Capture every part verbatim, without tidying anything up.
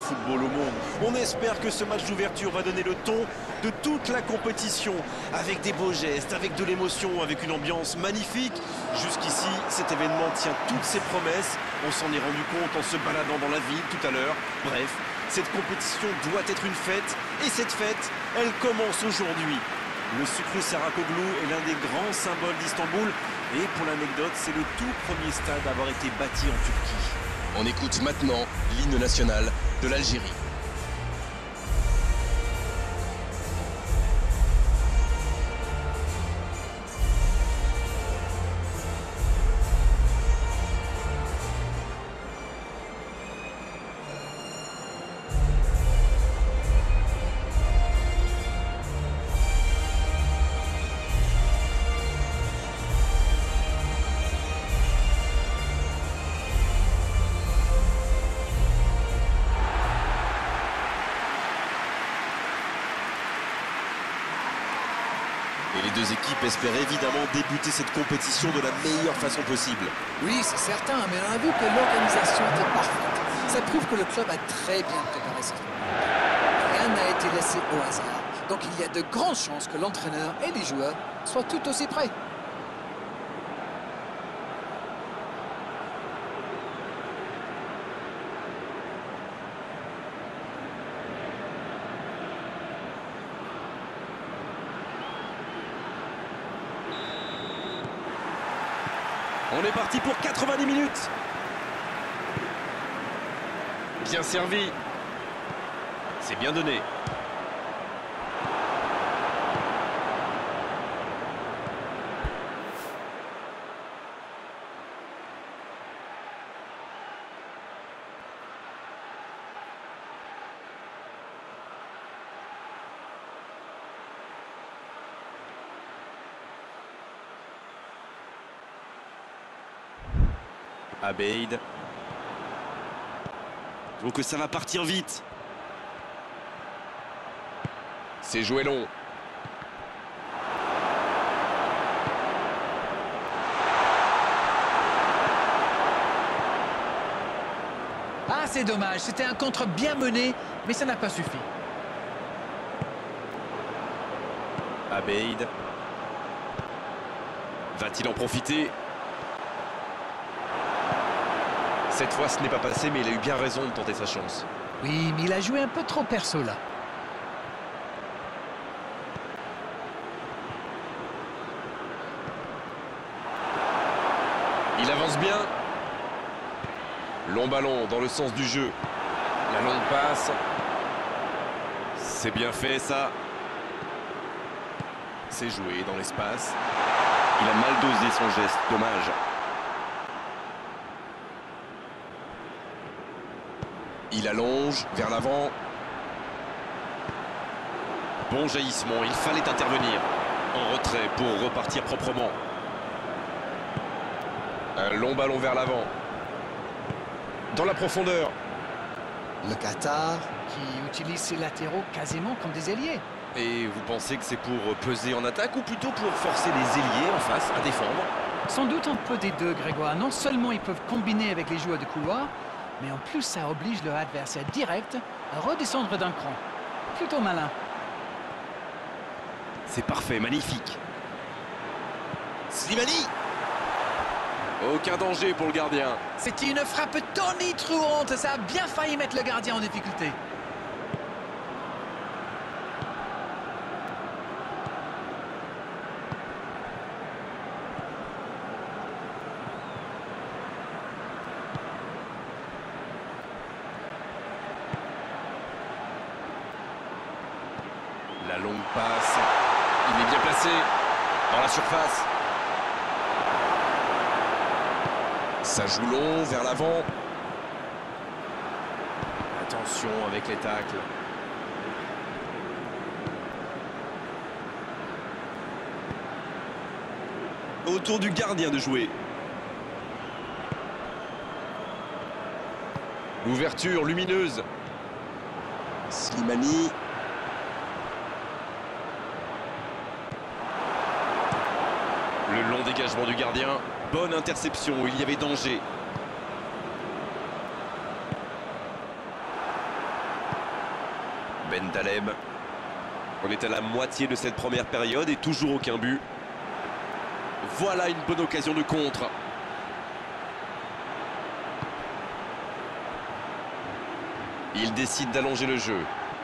football au monde. On espère que ce match d'ouverture va donner le ton de toute la compétition, avec des beaux gestes, avec de l'émotion, avec une ambiance magnifique. Jusqu'ici, cet événement tient toutes ses promesses. On s'en est rendu compte en se baladant dans la ville tout à l'heure. Bref, cette compétition doit être une fête, et cette fête, elle commence aujourd'hui. Le Sucre Saracoğlu est l'un des grands symboles d'Istanbul, et pour l'anecdote, c'est le tout premier stade à avoir été bâti en Turquie. On écoute maintenant l'hymne national de l'Algérie. Et les deux équipes espèrent évidemment débuter cette compétition de la meilleure façon possible. Oui, c'est certain, mais on a vu que l'organisation était parfaite. Ça prouve que le club a très bien préparé cette rencontre. Rien n'a été laissé au hasard. Donc il y a de grandes chances que l'entraîneur et les joueurs soient tout aussi prêts. On est parti pour quatre-vingt-dix minutes. Bien servi. C'est bien donné. Abeid. Donc ça va partir vite. C'est joué long. Ah, c'est dommage. C'était un contre bien mené, mais ça n'a pas suffi. Abeid. Va-t-il en profiter? Cette fois, ce n'est pas passé, mais il a eu bien raison de tenter sa chance. Oui, mais il a joué un peu trop perso là. Il avance bien. Long ballon dans le sens du jeu. La longue passe. C'est bien fait, ça. C'est joué dans l'espace. Il a mal dosé son geste, dommage. Il allonge vers l'avant. Bon jaillissement, il fallait intervenir. En retrait pour repartir proprement. Un long ballon vers l'avant. Dans la profondeur. Le Qatar qui utilise ses latéraux quasiment comme des ailiers. Et vous pensez que c'est pour peser en attaque ou plutôt pour forcer les ailiers en face à défendre? Sans doute un peu des deux, Grégoire. Non seulement ils peuvent combiner avec les joueurs de couloir, mais en plus ça oblige leur adversaire direct à redescendre d'un cran. Plutôt malin. C'est parfait, magnifique. Slimani. Aucun danger pour le gardien. C'était une frappe tonitruante. Ça a bien failli mettre le gardien en difficulté. La longue passe. Il est bien placé dans la surface. Ça joue long vers l'avant. Attention avec les tacles. Autour du gardien de jouer. L'ouverture lumineuse. Slimani. Le long dégagement du gardien. Bonne interception, il y avait danger. Ben Taleb. On est à la moitié de cette première période et toujours aucun but. Voilà une bonne occasion de contre. Il décide d'allonger le jeu.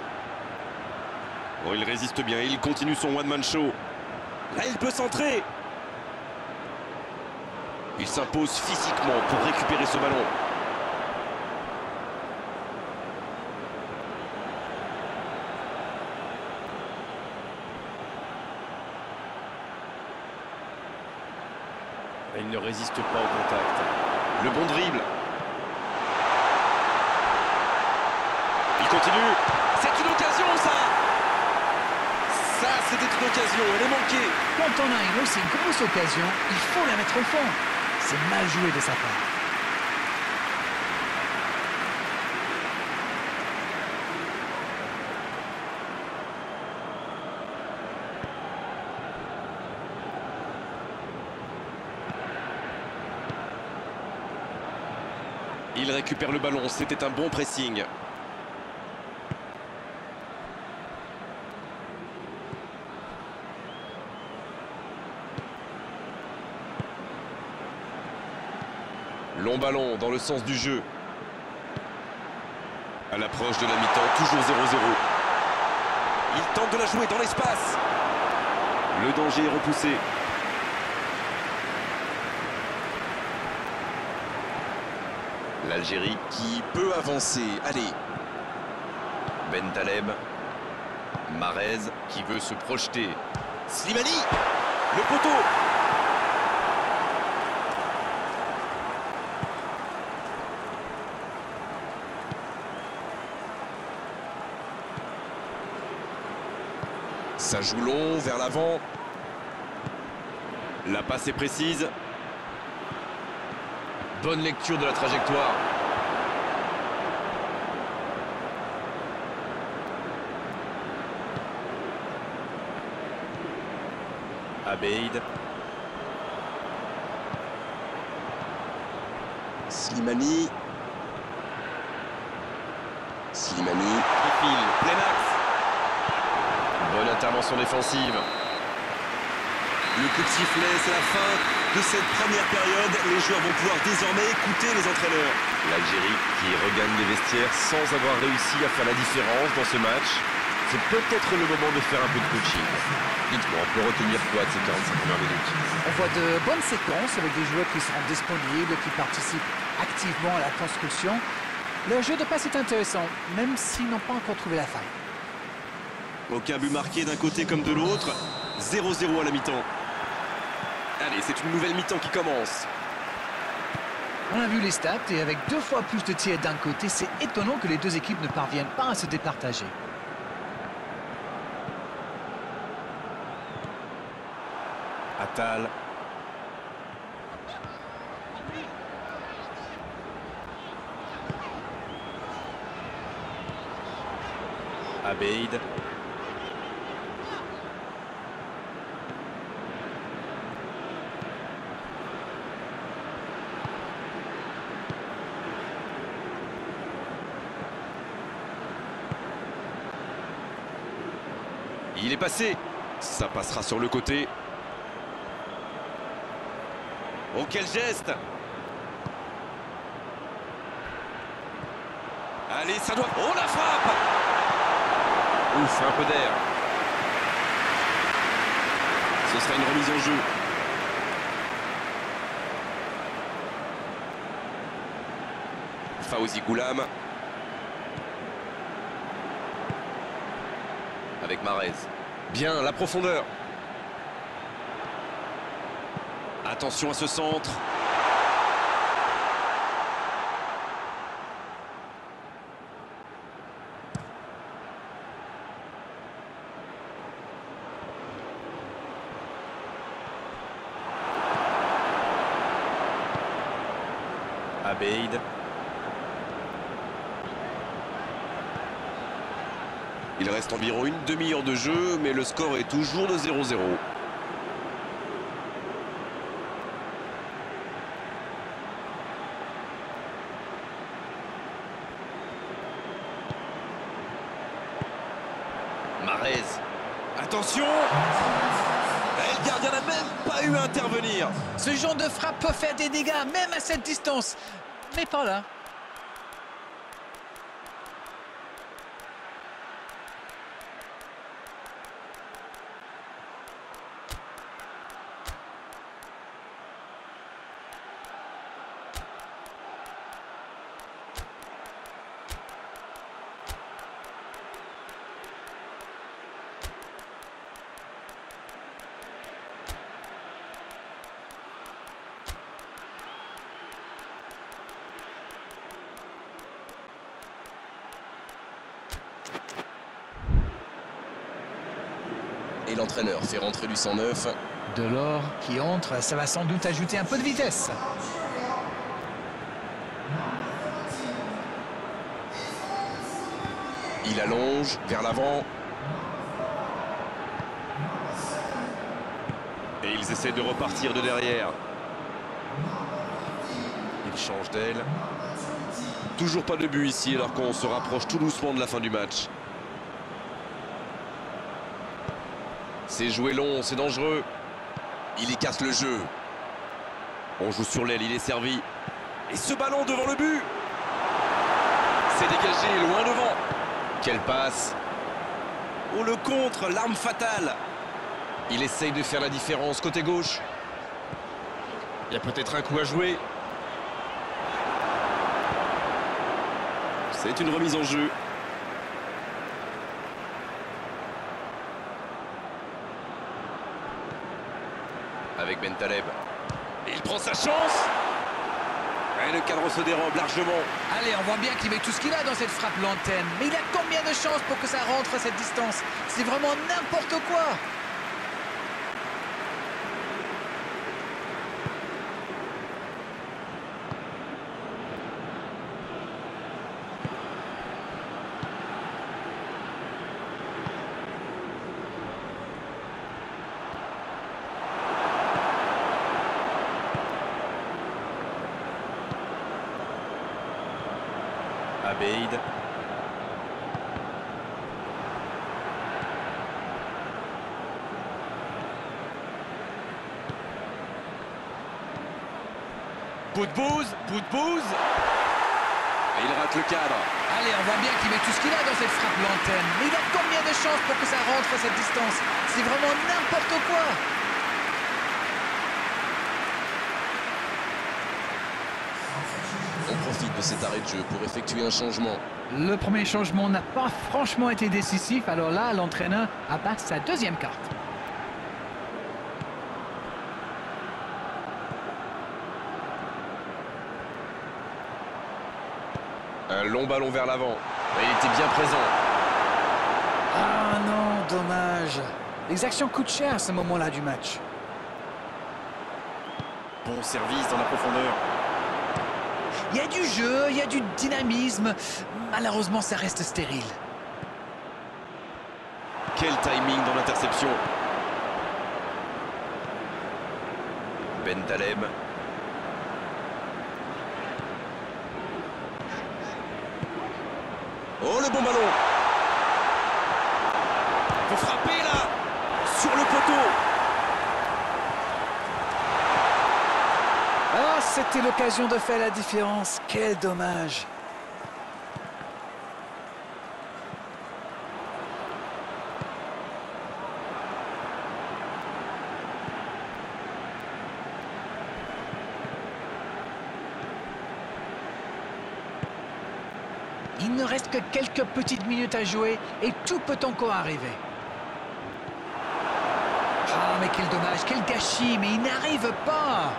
Oh, il résiste bien, il continue son one-man show. Là, il peut centrer. Il s'impose physiquement pour récupérer ce ballon. Il ne résiste pas au contact. Le bon dribble. Il continue. C'est une occasion, ça. Ça, c'était une occasion. Elle est manquée. Quand on a une aussi grosse occasion, il faut la mettre au fond. C'est mal joué de sa part. Il récupère le ballon, c'était un bon pressing. Long ballon dans le sens du jeu. À l'approche de la mi-temps, toujours zéro zéro. Il tente de la jouer dans l'espace. Le danger est repoussé. L'Algérie qui peut avancer. Allez. Ben Taleb. Mahrez qui veut se projeter. Slimani. Le poteau. Ça joue long vers l'avant. La passe est précise. Bonne lecture de la trajectoire. Abeid. Slimani. Slimani. Qui file, plein axe. Bonne intervention défensive. Le coup de sifflet, c'est la fin de cette première période. Les joueurs vont pouvoir désormais écouter les entraîneurs. L'Algérie qui regagne les vestiaires sans avoir réussi à faire la différence dans ce match. C'est peut-être le moment de faire un peu de coaching. Dites-moi, on peut retenir quoi de ces quarante-cinq premières minutes? On voit de bonnes séquences avec des joueurs qui seront disponibles, qui participent activement à la construction. Le jeu de passe est intéressant, même s'ils n'ont pas encore trouvé la faille. Aucun but marqué d'un côté comme de l'autre. zéro zéro à la mi-temps. Allez, c'est une nouvelle mi-temps qui commence. On a vu les stats et avec deux fois plus de tirs d'un côté, c'est étonnant que les deux équipes ne parviennent pas à se départager. Attal. Abeid. Il est passé. Ça passera sur le côté. Oh, quel geste! Allez, ça doit... Oh, la frappe! Ouf, un peu d'air. Ce sera une remise en jeu. Fawzi Goulam. Avec Mahrez. Bien, la profondeur. Attention à ce centre. Abeid. Il reste environ une demi-heure de jeu, mais le score est toujours de zéro zéro. Marez. Attention! Et le gardien n'a même pas eu à intervenir. Ce genre de frappe peut faire des dégâts, même à cette distance. Mais pas là. Et l'entraîneur fait rentrer du sang neuf. Delors qui entre, ça va sans doute ajouter un peu de vitesse. Il allonge vers l'avant. Et ils essaient de repartir de derrière. Il change d'aile. Toujours pas de but ici alors qu'on se rapproche tout doucement de la fin du match. C'est joué long, c'est dangereux. Il y casse le jeu. On joue sur l'aile, il est servi. Et ce ballon devant le but. C'est dégagé, loin devant. Quelle passe. Oh, le contre, l'arme fatale. Il essaye de faire la différence côté gauche. Il y a peut-être un coup à jouer. C'est une remise en jeu. Avec Bentaleb. Et il prend sa chance. Et le cadre se dérobe largement. Allez, on voit bien qu'il met tout ce qu'il a dans cette frappe lointaine. Mais il a combien de chances pour que ça rentre à cette distance? C'est vraiment n'importe quoi. Abeid. Bout de bouse, bout de bouse. Et il rate le cadre. Allez, on voit bien qu'il met tout ce qu'il a dans cette frappe lointaine. Mais il a combien de chances pour que ça rentre à cette distance? C'est vraiment n'importe quoi. On profite de cet arrêt de jeu pour effectuer un changement. Le premier changement n'a pas franchement été décisif. Alors là, l'entraîneur abat sa deuxième carte. Un long ballon vers l'avant. Il était bien présent. Ah non, dommage. Les actions coûtent cher à ce moment-là du match. Bon service dans la profondeur. Il y a du jeu, il y a du dynamisme. Malheureusement, ça reste stérile. Quel timing dans l'interception. Bentaleb. Oh, le bon ballon. Faut frapper là. Sur le poteau. Ah, c'était l'occasion de faire la différence. Quel dommage. Il ne reste que quelques petites minutes à jouer et tout peut encore arriver. Ah, mais quel dommage, quel gâchis, mais il n'arrive pas.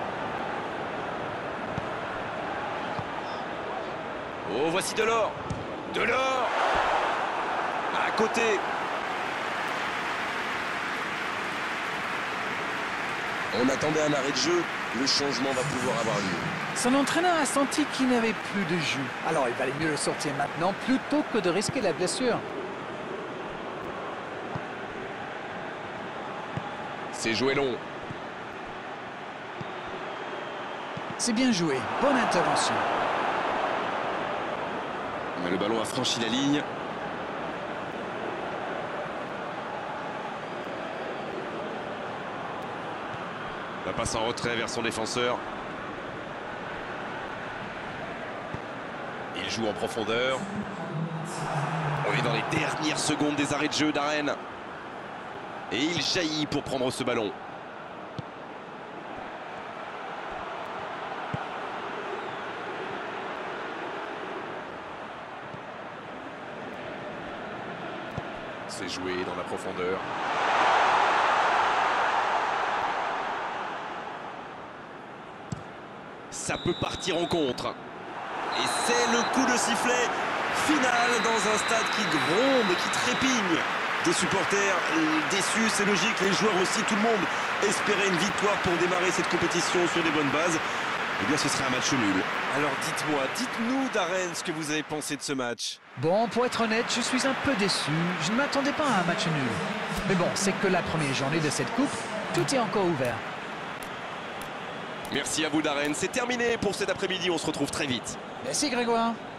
Oh, voici Delors. Delors. À côté. On attendait un arrêt de jeu. Le changement va pouvoir avoir lieu. Son entraîneur a senti qu'il n'avait plus de jus. Alors il valait mieux le sortir maintenant plutôt que de risquer la blessure. C'est joué long. C'est bien joué, bonne intervention. Mais le ballon a franchi la ligne. La passe en retrait vers son défenseur. Il joue en profondeur. On est dans les dernières secondes des arrêts de jeu d'Arène. Et il jaillit pour prendre ce ballon. C'est joué dans la profondeur. Ça peut partir en contre. Et c'est le coup de sifflet final dans un stade qui gronde et qui trépigne. Des supporters déçus, c'est logique, les joueurs aussi, tout le monde espérait une victoire pour démarrer cette compétition sur des bonnes bases. Eh bien, ce serait un match nul. Alors dites-moi, dites-nous Darren ce que vous avez pensé de ce match. Bon, pour être honnête, je suis un peu déçu. Je ne m'attendais pas à un match nul. Mais bon, c'est que la première journée de cette coupe, tout est encore ouvert. Merci à vous Darren, c'est terminé pour cet après-midi, on se retrouve très vite. Merci Grégoire.